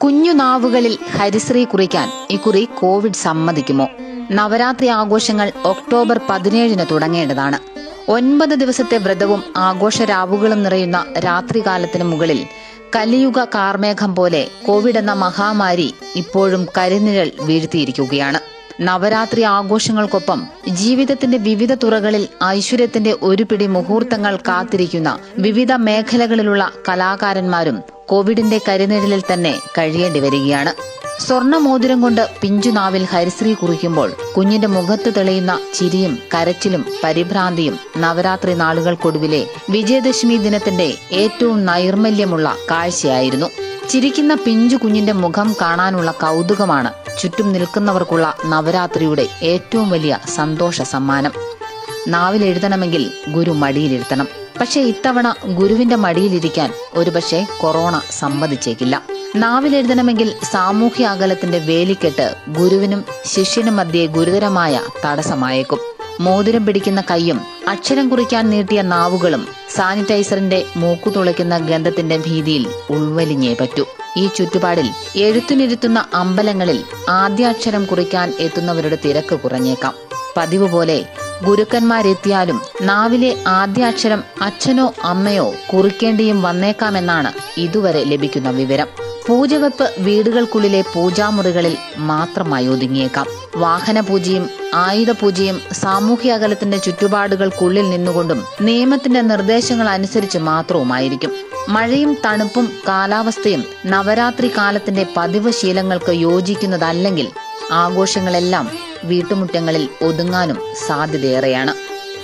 കുഞ്ഞു നാവുകളിൽ ഹരിശ്രീ കുറിക്കാൻ ഇക്കുറി കോവിഡ് സമ്മതിക്കുമോ? നവരാത്രി ആഘോഷങ്ങൾ ഒക്ടോബർ 17 തുടങ്ങേണ്ടതാണ്. 9 ദിവസത്തെ വ്രതവും ആഘോഷരാവുകളും നിറയുന്ന രാത്രികാലത്തിന് മുകളിൽ കലിയുഗ കാർമേഘം പോലെ കോവിഡ് എന്ന മഹാമാരി ഇപ്പോഴും കരിനിഴൽ വീഴ്ത്തിയിരിക്കുകയാണ്. നവരാത്രി ആഘോഷങ്ങൾക്കൊപ്പം ജീവിതത്തിന്റെ വിവിധ തുറകളിൽ ഐശ്വര്യത്തിന്റെ ഒരു പിടി മുഹൂർത്തങ്ങൾ കാത്തിരിക്കുന്ന വിവിധ മേഖലകളിലുള്ള കലാകാരന്മാരും കോവിഡിന്റെ കരിനിഴലിൽ തന്നെ കഴിയേണ്ടി വരികയാണ്. സ്വർണ്ണമോതിരം കൊണ്ട് പിഞ്ചുനാവിൽ ഹരിശ്രീ കുറിക്കുമ്പോൾ കുഞ്ഞിന്റെ മുഖത്ത് തെളിയുന്ന ചിരിയും കരച്ചിലും പരിഭ്രാന്തിയും നവരാത്രി നാളുകൾക്കൊടുവിലെ വിജയദശമി ദിനത്തിന്റെ ഏറ്റവും നൈർമല്യമുള്ള കാഴ്ചയായിരുന്നു. ചിരിക്കുന്ന പിഞ്ചു കുഞ്ഞിന്റെ മുഖം കാണാനുള്ള കൗതുകമാണ് ചുറ്റും നിൽക്കുന്നവർക്കുള്ള നവരാത്രിയുടെ ഏറ്റവും വലിയ സന്തോഷ സമ്മാനം. നാവിലെഴുതണമെങ്കിൽ ഗുരു മടിയിലിരുത്തണം. പക്ഷെ ഇത്തവണ ഗുരുവിന്റെ മടിയിലിരിക്കാൻ ഒരുപക്ഷെ കൊറോണ സമ്മതിച്ചേക്കില്ല. നാവിലെഴുതണമെങ്കിൽ സാമൂഹ്യ അകലത്തിന്റെ വേലിക്കെട്ട് ഗുരുവിനും ശിഷ്യനും മധ്യേ ഗുരുതരമായ തടസ്സമായേക്കും. മോതിരം പിടിക്കുന്ന കൈയും അക്ഷരം കുറിക്കാൻ നീട്ടിയ നാവുകളും സാനിറ്റൈസറിന്റെ മൂക്കുതുളയ്ക്കുന്ന ഗന്ധത്തിന്റെ ഭീതിയിൽ ഉൾവലിഞ്ഞേ പറ്റൂ. ഈ ചുറ്റുപാടിൽ എഴുത്തിനിരുത്തുന്ന അമ്പലങ്ങളിൽ ആദ്യാക്ഷരം കുറിക്കാൻ എത്തുന്നവരുടെ തിരക്ക് കുറഞ്ഞേക്കാം. പതിവ് പോലെ ഗുരുക്കന്മാരെത്തിയാലും നാവിലെ ആദ്യാക്ഷരം അച്ഛനോ അമ്മയോ കുറിക്കേണ്ടിയും വന്നേക്കാമെന്നാണ് ഇതുവരെ ലഭിക്കുന്ന വിവരം. പൂജവെപ്പ് വീടുകൾക്കുള്ളിലെ പൂജാമുറികളിൽ മാത്രമായി ഒതുങ്ങിയേക്കാം. വാഹന പൂജയും ആയുധ പൂജയും സാമൂഹ്യ അകലത്തിന്റെ ചുറ്റുപാടുകൾക്കുള്ളിൽ നിന്നുകൊണ്ടും നിയമത്തിന്റെ നിർദ്ദേശങ്ങൾ അനുസരിച്ച് മാത്രവുമായിരിക്കും. മഴയും തണുപ്പും കാലാവസ്ഥയും നവരാത്രി കാലത്തിന്റെ പതിവ് ശീലങ്ങൾക്ക് യോജിക്കുന്നതല്ലെങ്കിൽ ആഘോഷങ്ങളെല്ലാം വീട്ടുമുറ്റങ്ങളിൽ ഒതുങ്ങാനും സാധ്യതയേറെയാണ്.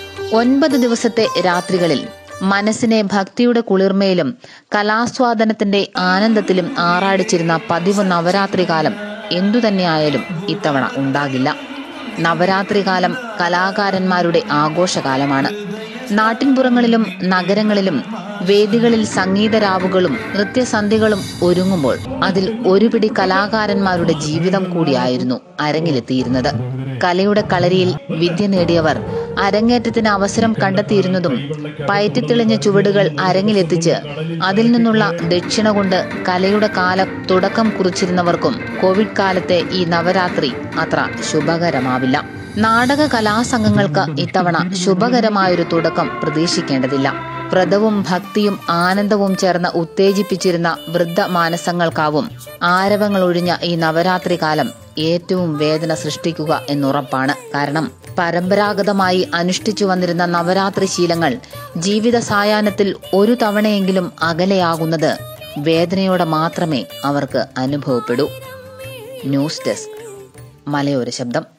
9 ദിവസത്തെ രാത്രികളിൽ മനസ്സിനെ ഭക്തിയുടെ കുളിർമയിലും കലാസ്വാദനത്തിന്റെ ആനന്ദത്തിലും ആറാടിച്ചിരുന്ന പതിവ് നവരാത്രി കാലം എന്തുതന്നെയായാലും ഇത്തവണ ഉണ്ടാകില്ല. നവരാത്രി കാലം കലാകാരന്മാരുടെ ആഘോഷകാലമാണ്. നാട്ടിൻപുറങ്ങളിലും നഗരങ്ങളിലും വേദികളിൽ സംഗീതരാവുകളും നൃത്യസന്ധ്യകളും ഒരുങ്ങുമ്പോൾ അതിൽ ഒരു പിടി കലാകാരന്മാരുടെ ജീവിതം കൂടിയായിരുന്നു അരങ്ങിലെത്തിയിരുന്നത്. കലയുടെ കളരിയിൽ വിദ്യ നേടിയവർ അരങ്ങേറ്റത്തിന് അവസരം കണ്ടെത്തിയിരുന്നതും പയറ്റിത്തെളിഞ്ഞ ചുവടുകൾ അരങ്ങിലെത്തിച്ച് അതിൽ നിന്നുള്ള ദക്ഷിണ കൊണ്ട് കലയുടെ കാലം തുടക്കം കുറിച്ചിരുന്നവർക്കും കോവിഡ് കാലത്തെ ഈ നവരാത്രി അത്ര ശുഭകരമാവില്ല. നാടക കലാസംഘങ്ങൾക്ക് ഇത്തവണ ശുഭകരമായൊരു തുടക്കം പ്രതീക്ഷിക്കേണ്ടതില്ല. വ്രതവും ഭക്തിയും ആനന്ദവും ചേർന്ന് ഉത്തേജിപ്പിച്ചിരുന്ന വൃദ്ധ മാനസങ്ങൾക്കാവും ആരവങ്ങൾ ഒഴിഞ്ഞ ഈ നവരാത്രി കാലം ഏറ്റവും വേദന സൃഷ്ടിക്കുക എന്നുറപ്പാണ്. കാരണം പരമ്പരാഗതമായി അനുഷ്ഠിച്ചു വന്നിരുന്ന നവരാത്രി ശീലങ്ങൾ ജീവിത സായാഹ്നത്തിൽ ഒരു തവണയെങ്കിലും അകലെയാകുന്നത് വേദനയോടെ മാത്രമേ അവർക്ക് അനുഭവപ്പെടൂ. ന്യൂസ് ഡെസ്ക്, മലയോര ശബ്ദം.